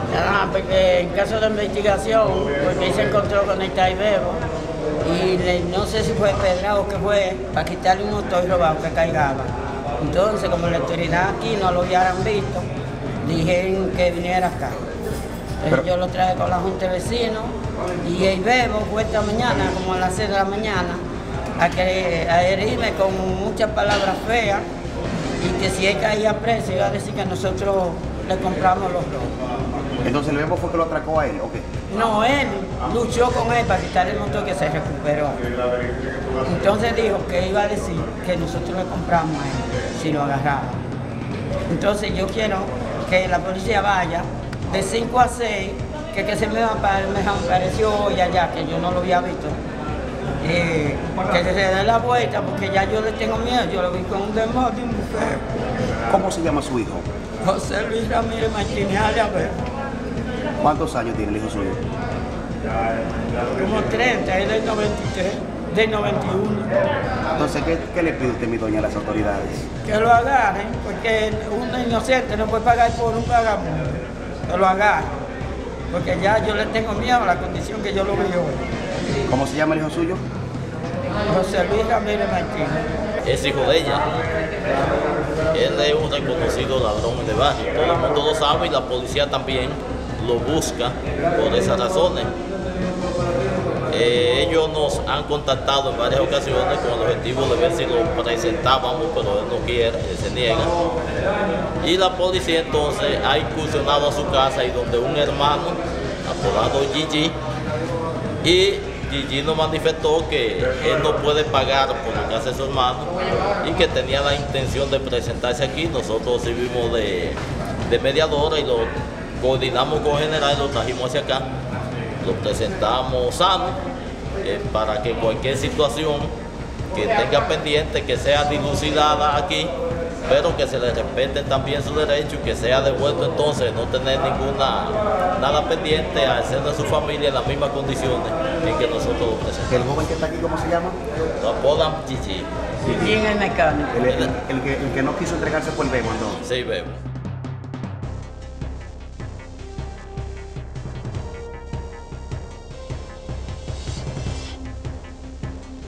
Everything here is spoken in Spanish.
Porque en caso de investigación, porque se encontró con el Taibebo y no sé si fue pedrado o qué fue, para quitarle un motor robado que caigaba. Entonces, como la autoridad aquí no lo hubieran visto, dijeron que viniera acá. Entonces yo lo traje con la Junta de Vecinos y el Bebo fue esta mañana, como a las 6 de la mañana, a herirme con muchas palabras feas y que si él caía preso iba a decir que nosotros le compramos los robos. Entonces el Bebo fue que lo atracó a él, ¿o qué? No, él luchó con él para quitarle el motor que se recuperó. Entonces dijo que iba a decir que nosotros le compramos a él si lo agarraba. Entonces yo quiero que la policía vaya de 5 a 6, que se me apareció hoy allá, que yo no lo había visto. Que se dé la vuelta, porque ya yo le tengo miedo, yo lo vi con un demonio, un mujer. ¿Cómo se llama su hijo? José Luis Ramírez Martínez Aliaver. ¿Cuántos años tiene el hijo suyo? Como 30, él es 93, del 91. Entonces, ¿qué le pide usted, mi doña, a las autoridades? Que lo agarren, porque un inocente no puede pagar por un vagabundo. Que lo agarren, porque ya yo le tengo miedo a la condición que yo lo veo hoy. ¿Cómo se llama el hijo suyo? José Luis Ramírez Martínez. Es hijo de ella. Él es un reconocido ladrón de barrio. Todo el mundo lo sabe y la policía también lo busca por esas razones. Ellos nos han contactado en varias ocasiones con el objetivo de ver si lo presentábamos, pero él no quiere, él se niega. Y la policía entonces ha incursionado a su casa y donde un hermano apodado Gigi, y Gigi nos manifestó que él no puede pagar por lo que hace su hermano y que tenía la intención de presentarse aquí. Nosotros servimos de mediadora y lo coordinamos con el general y lo trajimos hacia acá. Lo presentamos sano para que cualquier situación que tenga pendiente, que sea dilucidada aquí, pero que se le respeten también sus derechos y que sea devuelto entonces, no tener nada pendiente al ser de su familia en las mismas condiciones en que nosotros lo presentamos. ¿El joven que está aquí, cómo se llama? Lo apodan Gigi. ¿Y quién es el mecánico? El que no quiso entregarse fue el Bebo, entonces. Sí, Bebo.